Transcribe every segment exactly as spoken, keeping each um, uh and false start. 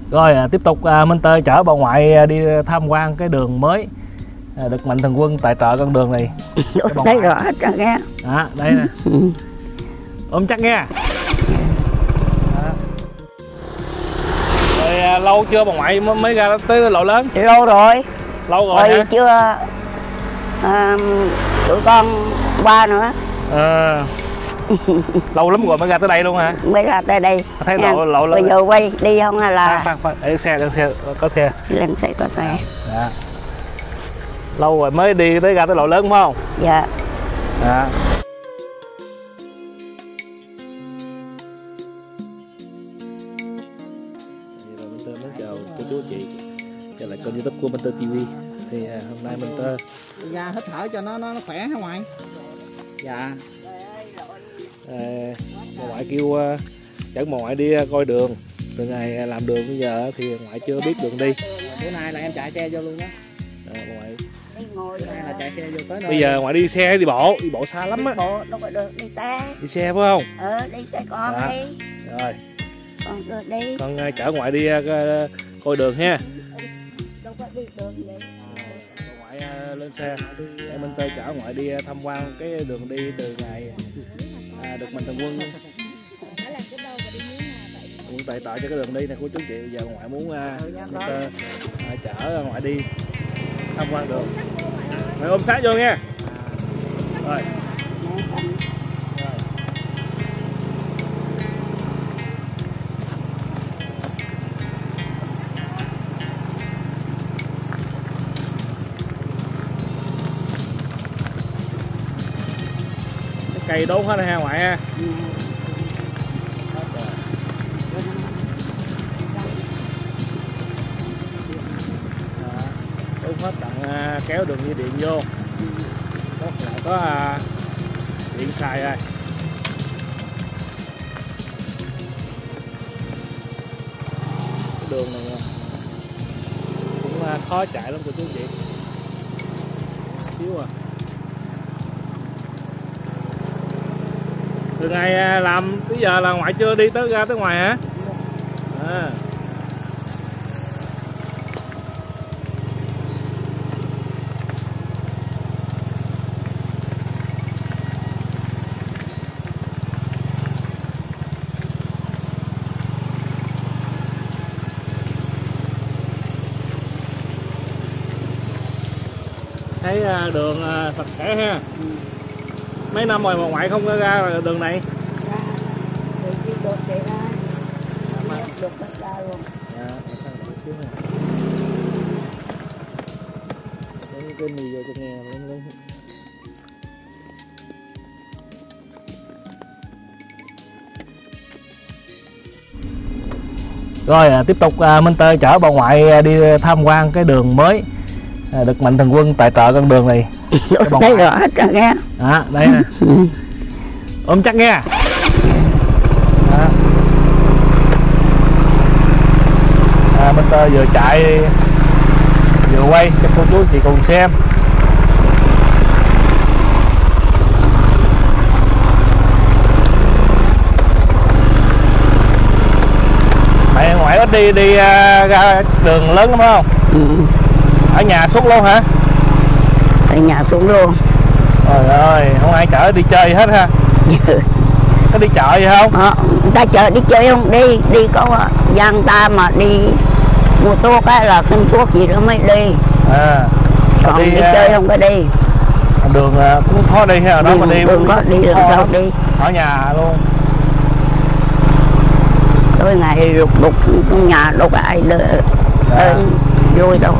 Rồi à, tiếp tục à, Minh Tơ chở bà ngoại à, đi tham quan cái đường mới à, được Mạnh Thường Quân tài trợ con đường này. Thấy rõ hết rồi nghe. Đó, đây nè. Ôm chắc nghe. Đó. Rồi à, lâu chưa bà ngoại mới ra tới lộ lớn? Lâu rồi. Lâu rồi hả? Chưa à, tụi con qua nữa. À. Lâu lắm rồi mới ra tới đây luôn hả? Mới ra tới đây. Thấy lộ lộ bây giờ quay đi không hay là khoan khoan để xe để xe có xe lên xe có xe. Dạ. Lâu rồi mới đi tới ra tới lộ lớn đúng không? Dạ. Dạ. Minh Tơ mến chào cô chú chị, trở lại kênh YouTube của Minh Tơ ti vi. Thì à, hôm nay Minh Tơ ra hít thở cho nó nó, nó khỏe hả ngoại? Dạ. À, bà ngoại kêu uh, dẫn bà ngoại đi uh, coi đường. Từ ngày làm đường bây giờ thì ngoại chưa biết đường đi. Bữa nay là em chạy xe vô luôn đó. À, bà ngoại Bữa nay là chạy xe vô tới nơi. bây giờ ngoại đi xe hay đi bộ? Đi bộ xa lắm á. Đi bộ đâu có được, đi xe. Đi xe phải không? Ờ đi xe con Dạ. đi. Rồi. Con được đi. Con uh, chở ngoại đi uh, coi đường ha. Đâu có đi đường vậy. Bà ngoại uh, lên xe để Minh Tơ chở ngoại đi uh, tham quan cái đường đi từ ngày uh, được Mạnh Thường Quân Quân tài trợ cho cái đường đi này của chú chị. Giờ ngoại muốn uh, Minh Tơ uh, chở ngoại đi tham quan đường. Ngoại ôm sát vô nha. Rồi. Cây đốn hết ha ngoại ha. Đốn hết tận uh, kéo đường dây điện vô. Đốt lại có uh, điện xài rồi. Cái đường này cũng uh, khó chạy lắm cô chú chị. Xíu à. Từ ngày làm tới giờ là ngoại chưa đi tới ra tới ngoài hả? À. Thấy đường sạch sẽ ha. Mấy năm rồi mà ngoại không có ra đường này? Ra. Đi đi đột chạy ra. Đột ra luôn. Dạ, một xíu nè. Lấy cái mì vô cho nghe lên lên. Rồi à, tiếp tục à, Minh Tơ chở bà ngoại đi tham quan cái đường mới à, được Mạnh Thường Quân tài trợ con đường này. Thấy rõ hết rồi nghe. Đó, đây nè. Ôm chắc nghe. Đó. À, Minh Tơ vừa chạy vừa quay cho cô chú chị cùng xem. Mày ngoại ít đi đi uh, ra đường lớn lắm không? Ừ. Ở nhà suốt luôn hả? Ở nhà xuống luôn. Trời ơi, không ai chở đi chơi hết ha. Có đi chợ gì không? Ờ, người ta chợ đi chơi không? Đi, đi có dân ta mà đi mua thuốc á là xin thuốc gì đó mới đi. À, còn đi, đi chơi không có đi. Đường cũng khó đi ha, đó mà đi đường có đi đường đâu đi. Ở nhà luôn. Tối ngày lục đục nhà đâu có ai đỡ, dạ. Vui đâu.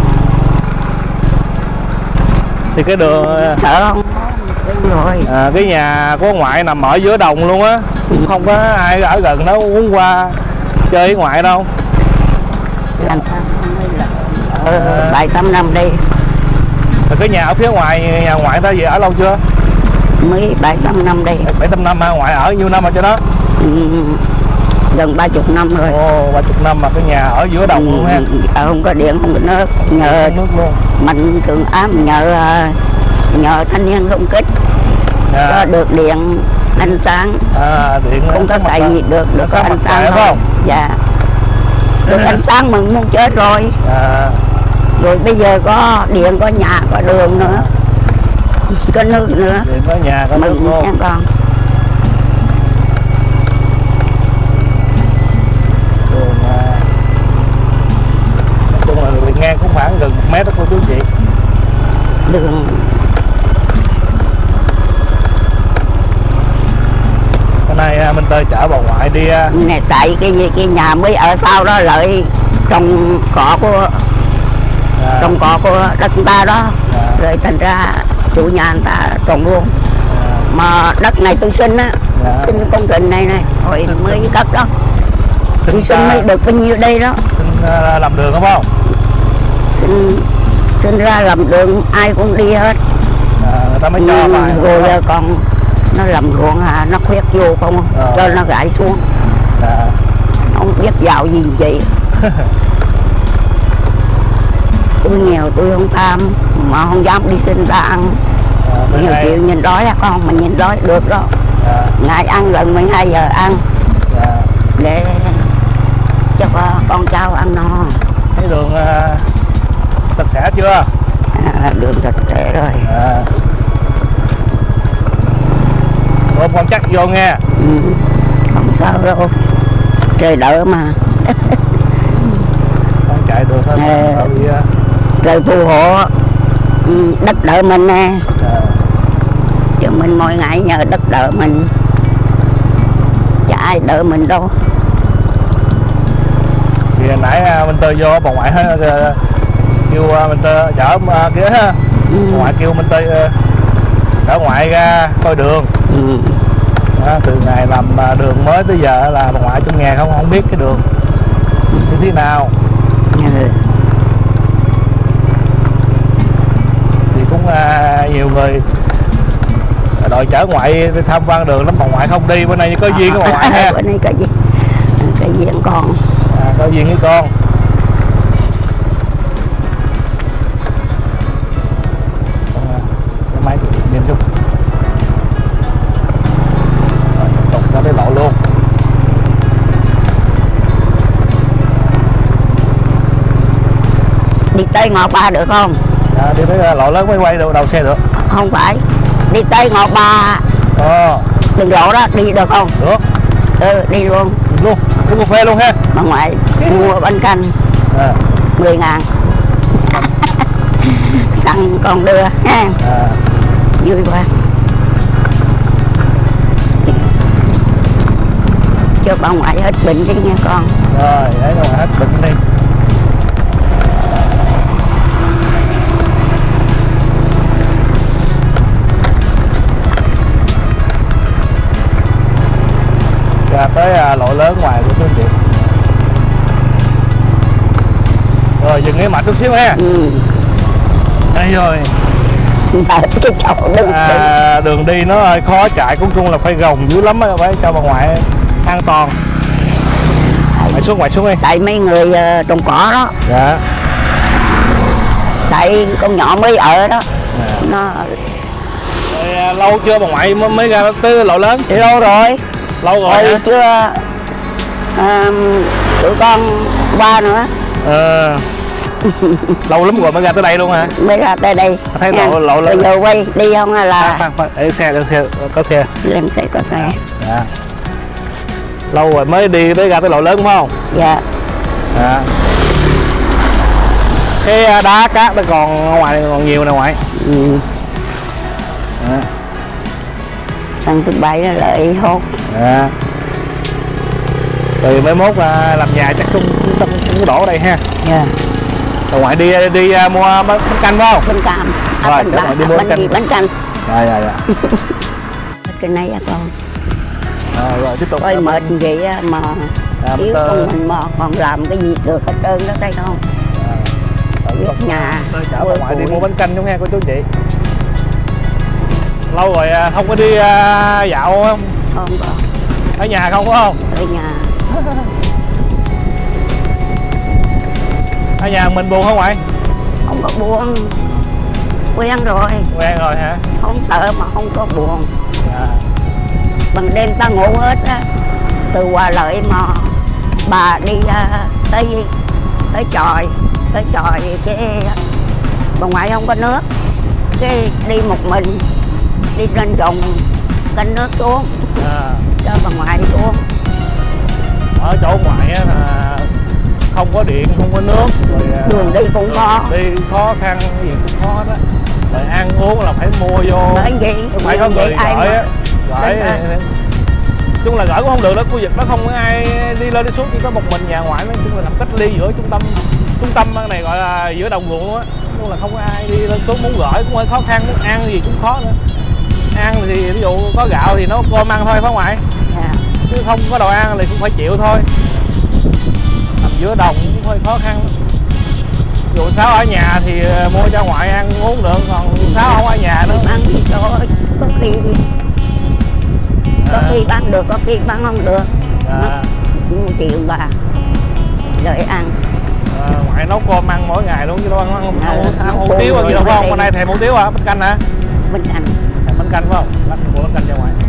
Thì cái đường sợ không? Rồi. À, cái nhà của ngoại nằm ở giữa đồng luôn á, cũng không có ai ở gần đó muốn qua chơi với ngoại đâu. Làm sao ờ, bảy tám năm đi. Rồi cái nhà ở phía ngoài nhà ngoại ta về ở lâu chưa? Mới bảy tám năm đi. Bảy tám năm hả? Ngoại ở nhiêu năm rồi cho đó? Ừ, gần ba chục năm rồi. Ồ, ba chục năm mà cái nhà ở giữa đồng ừ, luôn ha. À, không có điện, không có nước. Nhờ nước luôn. Mạnh Thường Ám nhờ nhờ thanh niên xung kích à. Cho được điện ánh sáng. À, điện không có xài gì được, được có ánh sáng phải không? Dạ. Rồi ánh sáng mình muốn chết rồi. À. Rồi bây giờ có điện, có nhà, có đường nữa, có nước nữa. Điện có nhà, có nước luôn. Mừng con. Đường à, nói chung là đường ngang cũng khoảng gần một mét đó cô chú chị. Đường Hôm nay à, Minh Tơi chở bà ngoại đi à. này tại cái gì cái nhà mới ở sau đó lợi trồng cỏ của À. trồng cỏ của đất người ta đó. À. Rồi thành ra chủ nhà người ta trồng luôn. À. Mà đất này tôi xin á. Dạ. Xin công trình này này rồi Xin mới cất đó. Xin, Tôi xin mới được bao nhiêu đây đó. xin à, làm đường không không? Xin, xin ra làm đường ai cũng đi hết. À, người ta mới cho Ừ, bài rồi giờ còn nó làm ruộng à, nó khoét vô không Ờ. cho nó gãy xuống. à. Nó không biết vào gì vậy. Tôi nghèo tôi không tham mà không dám đi xin ra ăn. À, Nhiều nay, chịu nhìn đói á con, mà nhìn đói được đó. à, Ngày ăn gần mười hai giờ ăn à. để cho con cháu ăn no. Thấy đường à, sạch sẽ chưa? À, đường sạch sẽ rồi. À. Ôm con chắc vô nghe. Ừ, không sao đâu, trời đỡ mà. Con chạy được thôi. À. Sợ bị, à. Trời phù hộ, ừ, đất đỡ mình nè. À. Chứ mình mỗi ngày nhờ đất đỡ mình, chả ai đỡ mình đâu. Thì hồi nãy à, Minh Tơi vô bà ngoại hết à, kêu à, Minh Tơi chở à, kia ha. Ừ. Bà ngoại kêu Minh Tơi à, chở ngoại ra coi đường. Ừ. Đó, từ ngày làm à, đường mới tới giờ là bà ngoại trong nhà không không biết cái đường như thế nào. Ừ. Thì cũng à, nhiều người đòi chở ngoại đi tham quan đường lắm, bà ngoại không đi. Bữa nay có duyên với bà ngoại ha. Bữa nay có gì có duyên con. À, có duyên với con. À, cái máy nhìn chung tục ra tới lộ luôn. Đi tới ngõ ba được không? À, đi tới lộ lớn mới quay được đầu xe được. Không phải, đi tới ngõ ba Ờ, đường lộ đó đi được không? được. Ừ, đi luôn. Luôn, uống cà phê luôn ha. Bà ngoại mua bánh canh À, mười ngàn. Xăng còn đưa ha. à. Vui quá. Cho bà ngoại hết bệnh chứ nghe con. Rồi, đấy rồi hết bệnh đi. Ra tới à, lộ lớn ngoài của chú anh chị. Rồi dừng cái mặt chút xíu ha. Ừ. Đây rồi. Cái chỗ đứng À, đường đi nó hơi khó chạy, cũng chung là phải gồng dữ lắm á, phải cho bà ngoại an toàn. Ngoại xuống, ngoại xuống đi. tại mấy người uh, trồng cỏ đó, Dạ. tại con nhỏ mới ở đó. À. Nó Rồi, à, lâu chưa bà ngoại mới, mới ra tới lộ lớn? lâu rồi. Lâu rồi Rồi hả? chưa uh, tụi con qua nữa. Ờ. Lâu lắm rồi mới ra tới đây luôn hả? Mới ra tới đây. Thấy lộ lộ lớn. Bây giờ quay đi không hay là Khoan, khoan, để xe, để xe, có xe. lên xe có xe. Dạ. Lâu rồi mới đi tới ra tới lộ lớn đúng không? Dạ. Dạ. Cái à, đá cát nó còn ở ngoài này còn nhiều nè ngoại. Ừ. Dạ. Thằng thứ bảy nó lợi hốt. Dạ. Rồi mới mốt à, làm nhà chắc cũng cũng, cũng đổ ở đây ha. Dạ. Rồi ngoại đi đi uh, mua bánh canh phải không? Bánh cam. À, Rồi, bánh, để bánh, ngoại đi mua bánh, bánh gì? canh. Bánh canh. Dạ dạ dạ. Cái này à con. Rồi, rồi tiếp tục. Ôi mệt vậy á mà À, yếu tơ... con mình mà còn làm cái gì được hết trơn đó thấy không? À, Việc nhà. chở bà quê ngoại đi bụi. mua bánh canh giống nghe cô chú chị. Lâu rồi à, không có đi à, dạo không? Không có. Ở nhà không có không? Ở nhà. Ở nhà mình buồn không ngoại? Không có buồn. Quen rồi. Quen rồi hả? Không sợ mà không có buồn. À. Bằng đêm ta ngủ hết á. Từ Hòa Lợi mà bà đi uh, tới tới chòi tới chòi cái bà ngoại không có nước, cái đi một mình đi lên đồng canh nước xuống À. cho bà ngoại xuống. Ở chỗ ngoại á là không có điện, không có nước, rồi Đường đi cũng đường khó. đi khó khăn gì cũng khó đó. Rồi ăn uống là phải mua vô, Bởi vậy phải có người ai gửi á, mà- gửi. Đúng rồi. Chung là gửi cũng không được đó, khu vực đó không có ai đi lên đi xuống, chỉ có một mình nhà ngoại, nói chung là nằm cách ly giữa trung tâm trung tâm này gọi là giữa đồng ruộng luôn á, chung là không có ai đi lên xuống, muốn gửi cũng hơi khó khăn, muốn ăn gì cũng khó nữa. Ăn thì ví dụ có gạo thì nó cơm ăn thôi phải ngoại, Dạ. chứ không có đồ ăn thì cũng phải chịu thôi. Nằm giữa đồng cũng hơi khó khăn. Dù Sáu ở nhà thì mua cho ngoại ăn uống được, còn Sáu không ở nhà nữa. Ăn thì có có khi có À. khi bán được, có khi bán không được. À. Mất chịu bà đợi ăn. À, ngoại nấu cơm ăn mỗi ngày luôn chứ đâu ăn ăn, ăn, À, ăn, ăn nấu hủ cơm tiếu rồi gì đâu mới không? đi. Hôm nay thèm hủ tiếu hả? Bánh canh hả? Bên ăn Thèm bánh canh phải không? Bánh của bánh canh cho ngoại.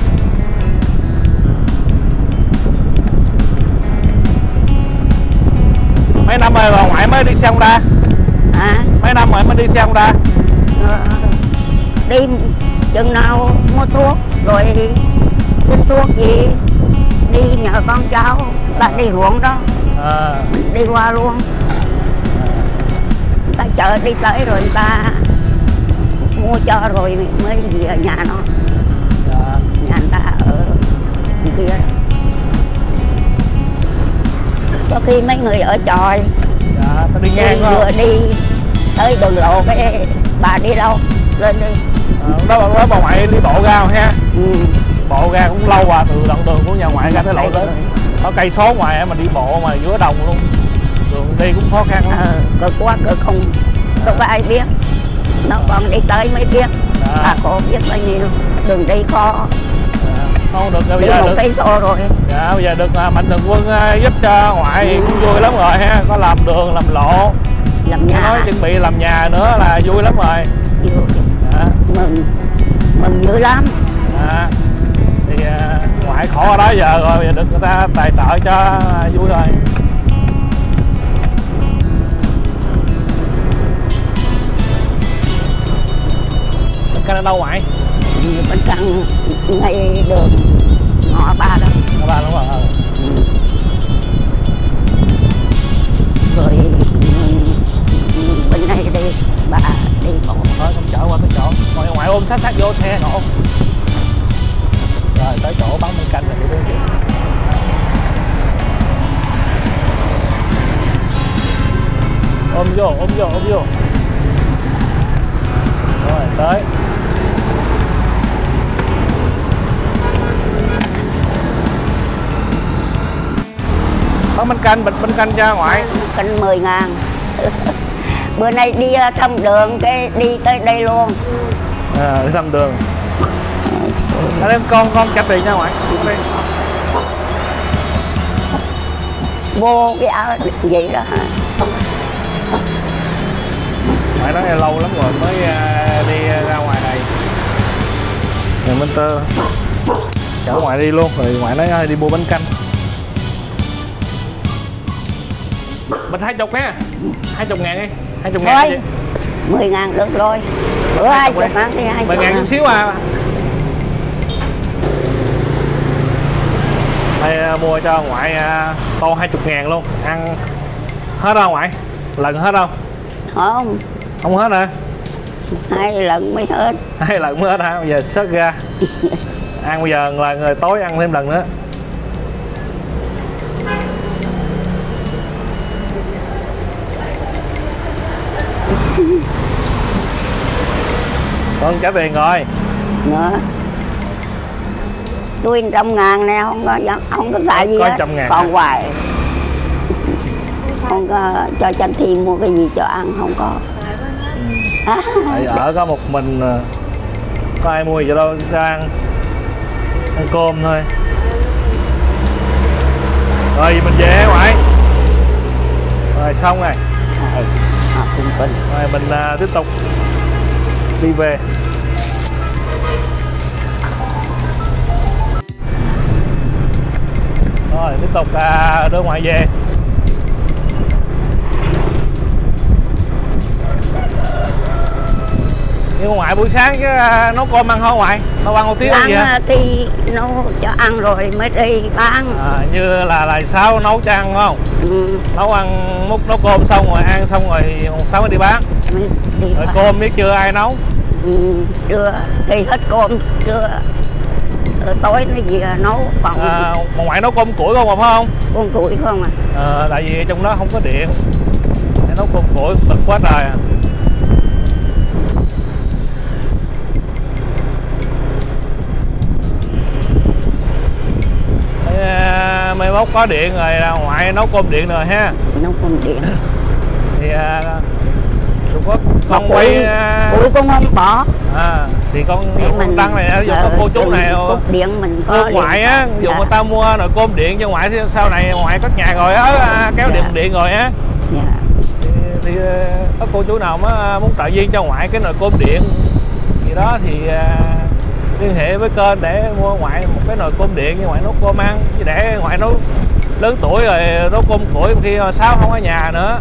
Mấy năm rồi bà ngoại mới đi xe Honda? hả? Mấy năm rồi mới đi xe Honda? Ờ, đi chừng nào mua thuốc rồi xin thuốc gì đi nhờ con cháu ta đi ruộng đó À. mình đi qua luôn, người ta chợ đi tới rồi người ta mua cho rồi mới về nhà nó. Dạ. Nhà người ta ở kia đó. Có khi mấy người ở chòi Dạ, ta đi ngang đi phải vừa không? đi tới đường lộ cái bà đi đâu lên đi. À, đó, đó bà ngoại đi bộ ra ha. Ừ. Bộ ra cũng lâu à, từ đoạn đường của nhà ngoại ra tới lộ tới có cây số ngoài mà đi bộ mà giữa đồng luôn, đường đi cũng khó khăn lắm. Ờ, cực quá cực không đâu có ai biết, nó còn đi tới mới biết. À. Bà cô biết bao nhiêu đường đi khó, À, không được bây đi giờ một được. cây số rồi. Dạ, bây giờ được à, mạnh thường quân à, giúp cho ngoại thì cũng vui lắm rồi ha, có làm đường làm lộ, Làm nhà nói chuẩn bị làm nhà nữa là vui lắm rồi. vui. Dạ. Mừng mừng dữ lắm. À, thì à, ngoại khổ ở đó giờ rồi, bây giờ được người ta tài trợ cho à, vui rồi. Bánh canh ở đâu ngoại? Bên cạnh ngay đường ngõ ba đó. Các bạn đúng không? Rồi bên này đi bà đi bộ. Thôi không chở qua tới chỗ, ngoại ngoại ôm sát sát vô xe nổ. Rồi tới chỗ bán bánh canh này đi. Ôm vô, ôm vô, ôm vô. Rồi tới. Bán bánh canh, bịch bánh canh cho ngoại. Canh mười ngàn. Bữa nay đi thăm đường cái đi tới đây luôn. À, đi thăm đường. Ở đây con con trả tiền nha ngoại. Đây. Vô cái áo vậy đó hả? Ngoại nói là lâu lắm rồi mới uh, đi ra ngoài này. Rồi Minh Tơ chở ngoại đi luôn, rồi ngoại nói đi mua bánh canh. Bịch hai chục ha, hai chục ngàn đi, hai chục ngàn đi. Mười ngàn được rồi. Bữa hai chục ngàn thì hai mười chục ngàn chút xíu à. Đây mua cho ngoại uh, tô hai chục ngàn luôn, ăn hết đâu ngoại? Lần hết không? Không, Không hết hả? hai lần mới hết. Hai lần mới hết hả? Bây giờ sớt ra. Ăn bây giờ là người tối ăn thêm lần nữa. Con trả tiền rồi. Nữa. Tôi trăm ngàn nè, không có không có xài gì Có hết. trăm ngàn Còn hả? hoài. Không có cho Tranh Thi mua cái gì cho ăn, không có. À. Tại ở có một mình, có ai mua gì cho đâu, ra ăn ăn cơm thôi. Rồi mình về ngoại. Rồi xong rồi. Ừ. À, cũng tin. Rồi mình uh, tiếp tục đi về. Rồi tiếp tục à, đưa ngoại về. Nhưng ngoại buổi sáng chứ nấu cơm ăn không ngoại? Nấu ăn một tiếng ăn gì hả? đi nấu cho ăn rồi mới đi bán. À, như là là sao nấu cho ăn không? Ừ. Nấu ăn múc nấu cơm xong rồi ăn xong rồi sáng mới đi bán. Đi Rồi bán. cơm biết chưa ai nấu? Ừ, chưa thì hết cơm chưa tối nó về nấu còn À, mà ngoại nấu cơm củi không mà phải không? con củi không à. À, tại vì trong đó không có điện để nấu cơm củi cực quá trời à. À, mai mốt có điện rồi là ngoại nấu cơm điện rồi ha. Nấu cơm điện Thì à, có con quay à, củi cũng không bỏ. À, thì con Để con mình- đăng này ví dụ có ờ, cô chú này cục điện mình có cô ngoại điện. á, ví dụ Dạ. người ta mua nồi cơm điện cho ngoại thì sau này ngoại cất nhà rồi á, à, kéo Dạ. điện điện rồi á, Dạ. thì, thì ờ, có cô chú nào mà muốn trợ viên cho ngoại cái nồi cơm điện gì đó thì à, liên hệ với kênh để mua ngoại một cái nồi cơm điện cho ngoại nấu cơm ăn, chứ để ngoại nấu lớn tuổi rồi nấu cơm củi khi Sáu không ở nhà nữa.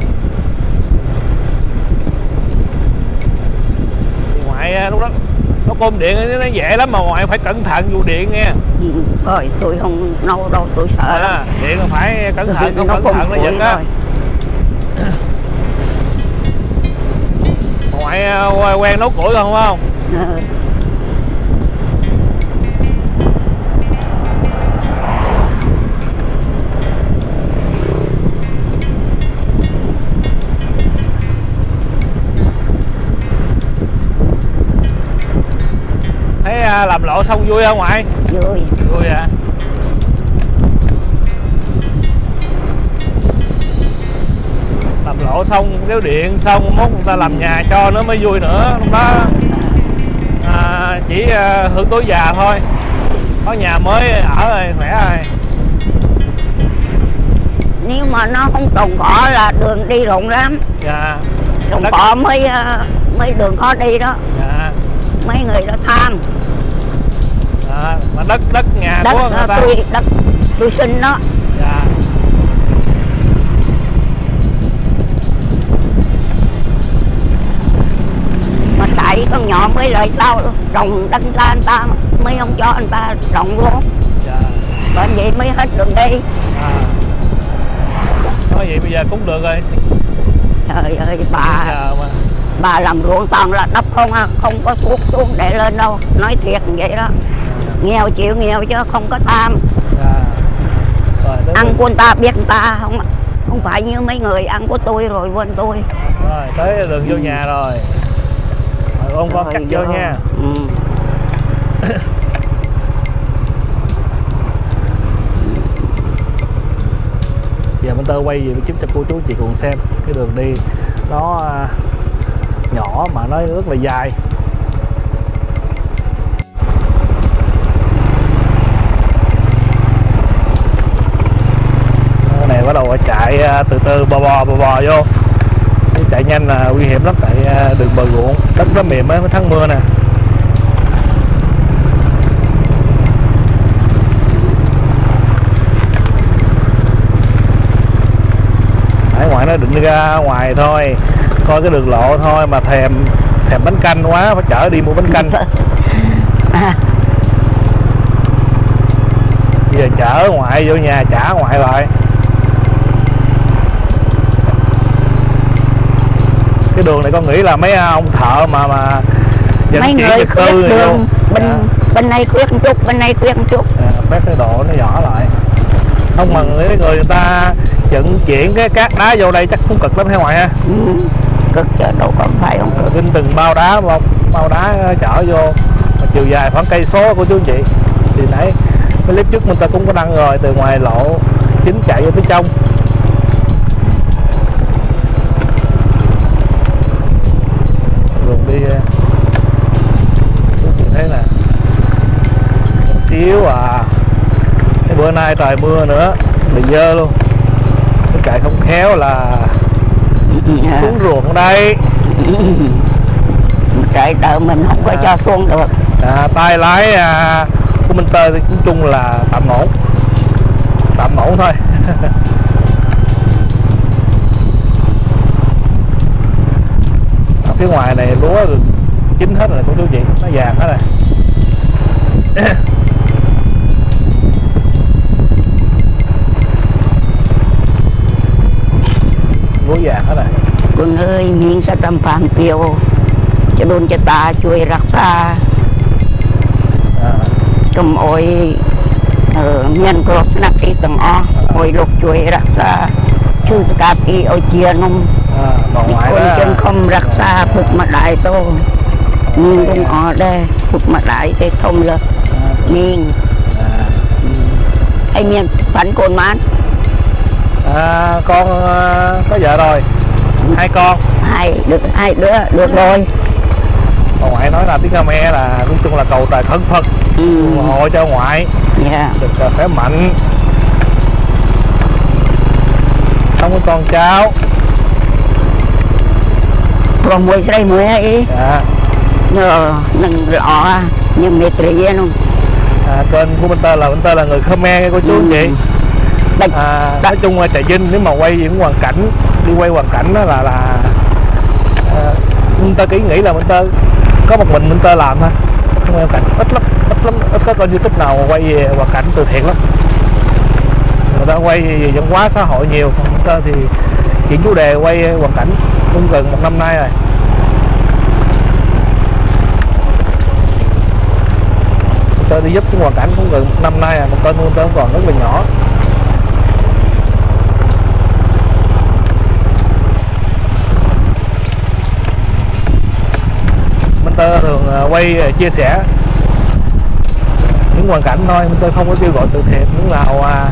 Thì ngoại à, lúc đó nấu cơm điện nó dễ lắm mà ngoại phải cẩn thận vụ điện nghe. Ừ, rồi tôi không nấu đâu, tôi sợ lắm. À, điện là phải cẩn thận, không Nấu cẩn cơm thận nó củi giật á. rồi. Ngoại à, quen nấu củi không không? Ừ. Thấy à, làm lộ xong vui không ngoại? Vui. Vui à. Làm lộ xong kéo điện xong mốt người ta làm nhà cho nó mới vui nữa. Lúc đó à, chỉ à, hưởng tối già thôi, có nhà mới ở rồi khỏe rồi. Nếu mà nó không trồng cỏ là đường đi rộng lắm. Dạ. Trồng Đất- cỏ mới ờ, mới đường khó đi đó. Dạ. Mấy người đó tham Dạ. Mà đất đất nhà đất của người ờ, ta. tôi đất tôi sinh đó. Dạ. Mà tại con nhỏ mới lại sao trồng đất ra anh ta mới không cho anh ta trồng luôn. Dạ. Bởi vậy mới hết đường đi. À. Nói vậy bây giờ cũng được rồi. Trời ơi bà Giờ mà. bà làm ruộng toàn là đắp không à, không có xuống xuống để lên đâu, nói thiệt vậy đó. Nghèo chịu nghèo chứ không có tham. Dạ. Rồi, tới Ăn đường- của người ta biết người ta không không phải như mấy người ăn của tôi rồi quên tôi. Rồi tới đường vô nhà rồi. Rồi ông con Rồi cắt vô nha. Ừ. Giờ mình tơ quay về giúp cho cô chú chị cùng xem cái đường đi nó à, nhỏ mà nó rất là dài. Cái này bắt đầu chạy à, từ từ bò bò bò bò vô. Cái chạy nhanh là nguy hiểm lắm tại à, đường bờ ruộng đất nó mềm á, tháng mưa nè. Ở ngoài nó định ra ngoài thôi, coi cái đường lộ thôi mà thèm thèm bánh canh quá phải chở đi mua bánh canh. Bây giờ chở ngoại vô nhà trả ngoại lại. Cái đường này con nghĩ là mấy ông thợ mà mà vận Mấy chuyển người vật khuyết tư này đường vô. bên Dạ. bên này khuyết một chút, bên này khuyết một chút. À, bác cái độ nó nhỏ lại. Không mà người người người ta vận chuyển cái cát đá vô đây chắc cũng cực lắm hả ngoại ha. Ừ. Cực chứ đâu còn phải không cực. Vinh từng bao đá bao, bao đá chở vô mà chiều dài khoảng cây số của chú anh chị. Thì nãy cái clip trước mình ta cũng có đăng rồi, từ ngoài lộ chính chạy vô tới trong. Đường đi chú chị thấy nè, một xíu à. Cái bữa nay trời mưa nữa bị dơ luôn, cái chạy không khéo là xuống ruộng đây. Chạy đợi mình không có À. cho xuống được. À, tay lái à, của Minh Tơ thì cũng chung là tạm ổn. tạm ổn thôi. Ở phía ngoài này lúa chín hết rồi cô chú chị, nó vàng hết rồi. Lúa vàng hết rồi. Con ơi miếng sa trăm phàm tiêu cho đôn cho taជួយរក្សាកុំអោយមានគ្រោះថ្នាក់អីទាំងអស់អោយលោកជួយរក្សាឈឺស្កាត់អីឲ្យជានំ bà ngoại con đó. chân không rắc xa phục mặt đại tô nhưng cũng ở đây phục mặt đại cái thông lực miên hay miên bánh cồn mán À, con uh, có vợ rồi, hai con. hai được hai đứa được rồi. Bà ngoại nói là tiếng Khmer là nói chung là cầu tài khấn Phật, ừ. ủng hộ cho ngoại, yeah. được uh, khỏe mạnh, sống với con cháu. Còn mùi xây mùi ấy Dạ. nhờ nâng lọ nhưng mệt rỉ luôn. À, kênh của bên tơ là bên tơ là người Khmer cô chú anh chị. À, nói chung là Trà Vinh nếu mà quay những hoàn cảnh, đi quay hoàn cảnh đó là là à, bên tơ kỹ nghĩ là bên tơ có một mình bên tơ làm thôi, không quay hoàn cảnh ít lắm, ít lắm, ít có kênh YouTube nào quay về hoàn cảnh từ thiện lắm. Người ta quay về văn hóa xã hội nhiều, còn bên tơ thì chuyện chủ đề quay hoàn cảnh cũng gần một năm nay rồi. Bên tơ đi giúp cái hoàn cảnh cũng gần một năm nay rồi, một kênh bên tơ còn rất là nhỏ. Tơ thường quay chia sẻ những hoàn cảnh thôi, mình tơ không có kêu gọi từ thiện. Những nào à,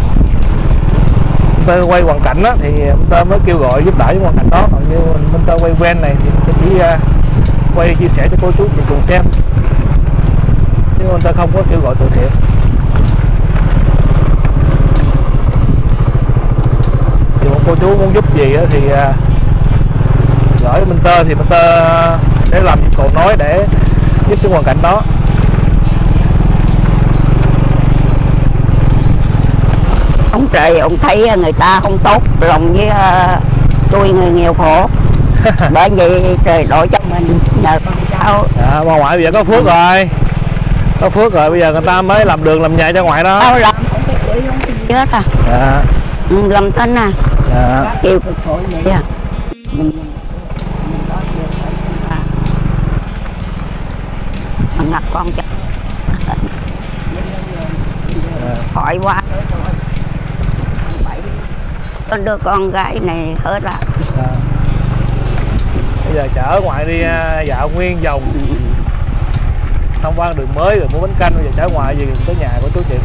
tơ quay hoàn cảnh đó, thì mình tơ mới kêu gọi giúp đỡ những hoàn cảnh đó. Còn như mình tơ quay quen này thì mình chỉ uh, quay chia sẻ cho cô chú cùng xem, chứ mình tơ không có kêu gọi từ thiện. Thì một cô chú muốn giúp gì thì uh, gửi mình tơ thì mình tơ để làm những cầu nói để giúp cái hoàn cảnh đó. Ông trời ông thấy người ta không tốt lòng với uh, tôi người nghèo khổ. Bởi vậy trời đổi cho mình nhờ con cháu. Dạ, bà ngoại bây giờ có phước rồi, có phước rồi, bây giờ người ta mới làm đường làm nhà cho ngoại đó. Tao làm không biết chửi không chết à. Dạ. Ừ, làm thân à. Dạ. Kêu cực khổ vậy à. Mình ngặt con cho hỏi qua con đưa con gái này hết ra. À. Bây giờ chở ngoại đi dạo nguyên vòng tham quan đường mới rồi mua bánh canh. Bây giờ chở ngoại về tới nhà của chú chị.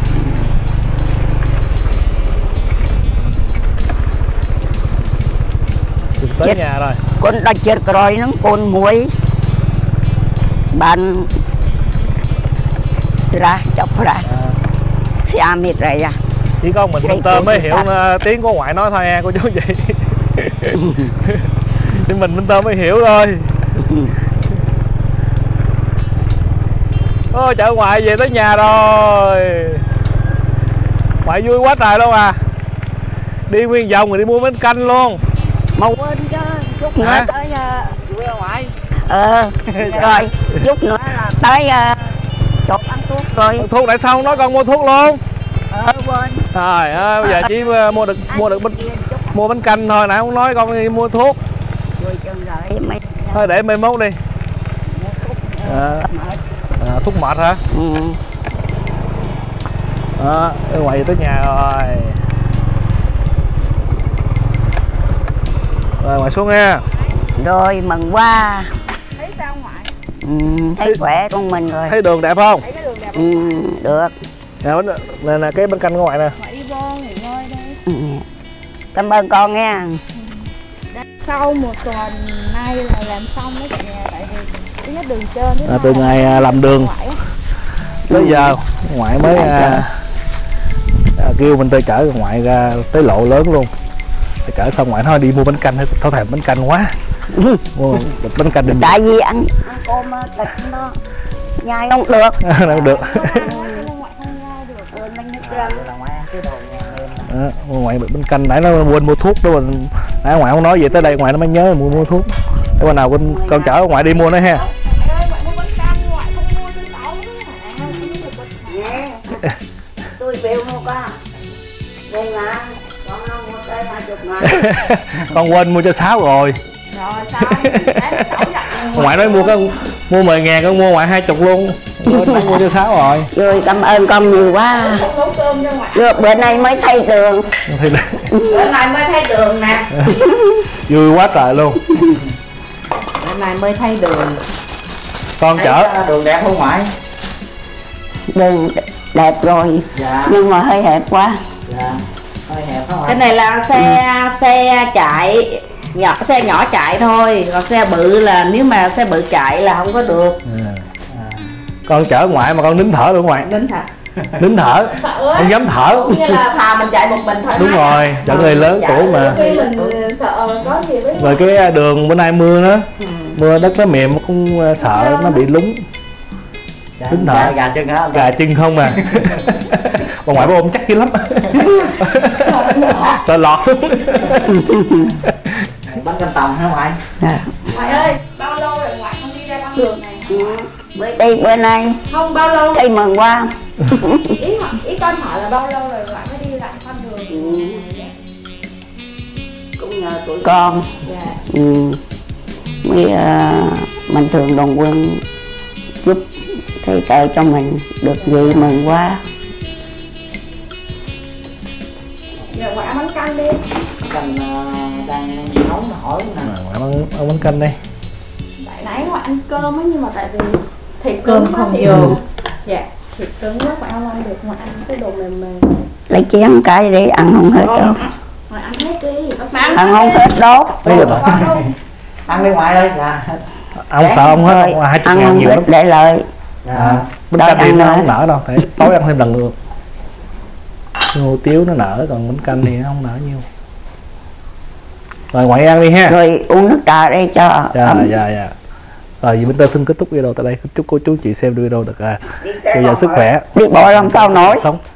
ถึงtới chết. Nhà rồi con đã chết rồi nó con muối bạn ra chọc ra xe mệt rồi à. Chỉ có mình bên tơ mới hiểu uh, tiếng của ngoại nói thôi nha cô chú chị. Nhưng mình bên tơ mới hiểu thôi. Ôi chở ngoại về tới nhà rồi, ngoại vui quá trời luôn à, đi nguyên vòng rồi đi mua bánh canh luôn. Mà quên chứ chút nữa à? Tới uh, vui ngoại ờ rồi chút nữa là tới uh, chỗ ăn thuốc rồi. Thuốc tại sao không nói con mua thuốc luôn? Ờ quên. Trời ơi, bây giờ chỉ mua được mua được bánh mua bánh canh thôi, nãy không nói con đi mua thuốc. Thôi để mai mốt đi. À, à, thuốc mệt hả? Ừ. Đó, ngoài về tới nhà rồi. Rồi ngoại xuống nha. Rồi mừng quá. Thấy sao ngoại? Ừ, thấy, thấy khỏe con mình rồi. Thấy đường đẹp không? Thấy cái đường đẹp. Ừ, được. Nè, nè, nè cái bánh canh của ngoại nè. Ngoại đi vô nghỉ ngơi đi. Ừ. Cảm ơn con nha. Sau một tuần nay là làm xong đó cả nhà, tại vì thứ nhất đường trơn thứ à, từ ngày làm đường tới giờ ngoại mới à, à, kêu mình tới chở ngoại ra tới lộ lớn luôn. Để chở xong ngoại nói đi mua bánh canh, thôi thèm bánh canh quá. Mua bánh canh định. Tại vì ăn ăn cơm thịt nó nhai không được. Không được. Đó, ngoại bên canh nãy nó quên mua thuốc đó, mình nãy ngoại không nói vậy, tới đây ngoại nó mới nhớ mua mua thuốc. Để bên nào con con chở ngoại đi mua nữa ha. Tôi biểu mua con đây mà con không mua tới hai chục ngàn. Con quên mua cho Sáu rồi. Rồi sao? Ngoại nói mua cái mua mười ngàn, con mua ngoại hai chục luôn. Quên mua cho Sáu rồi. Rồi cảm ơn con nhiều quá. Nấu cơm cho ngoại. Rồi, bữa nay mới thay đường. Bữa nay mới thấy đường nè. Vui quá trời luôn. Bữa nay mới thấy đường. Con chở Đường đẹp không ngoại? Đường đẹp rồi. Dạ. Nhưng mà hơi hẹp quá. Dạ. Hơi hẹp không Cái này là xe xe chạy nhỏ, xe nhỏ chạy thôi, còn xe bự là nếu mà xe bự chạy là không có được. à. Con chở ngoại mà con nín thở luôn ngoại. Nín thật. Nín thở. Không dám thở. Cũng như là thà mình chạy một mình thôi. Đúng rồi, chở người lớn tuổi mà. Khi mình sợ có gì với Rồi cái đường bữa nay mưa nữa, mưa đất nó mềm cũng sợ nó bị lún. Nín thở. Gà chân hả? Gà chân không à. Bà ngoại bà ôm chắc dữ lắm. Sợ lọt xuống. Bánh canh tòng hả ngoại? ngoại ơi, bao lâu rồi ngoại không đi ra con đường này? Bữa đi bữa nay Không bao lâu. thấy mừng quá. Ý hỏi, ý con hỏi là bao lâu rồi ngoại mới đi lại con đường này? Cũng nhờ tụi con. Dạ. Ừ. Mới uh, mình thường đồng quân giúp thầy trợ cho mình được vậy mừng quá. Giờ ngoại ăn bánh canh đi. Canh đang nấu nó hỏi nè. Ngoại ăn, ăn bánh canh đây. Tại nãy ngoại ăn cơm á, nhưng mà tại vì thịt Cơm cứng quá, không thịt vô. cứng. Dạ, thịt cứng quá ngoại không ăn được, ngoại ăn cái đồ mềm mềm. Lấy chén cái để ăn không hết đâu. Ngoại ăn hết đi. Mà Ăn không hết đốt. Mấy giờ rồi? Ăn đi ngoại ơi. Dạ. Ông sợ ông hết, ông hai chục Ăn ngàn không nhiều hết lắm. để lại. Dạ. Bánh Đợi canh thì ăn nó nữa. không nở đâu, phải tối ăn thêm lần nữa. Ngô tiếu nó nở, còn bánh canh thì nó không nở nhiều. Rồi ngoại ăn đi ha. Rồi uống nước trà đây cho Dạ ấm. dạ dạ. Rồi vì bên tôi xin kết thúc video tại đây. Chúc cô chú chị xem video được à, dồi dào sức khỏe. Đi bộ làm sao nổi. Sống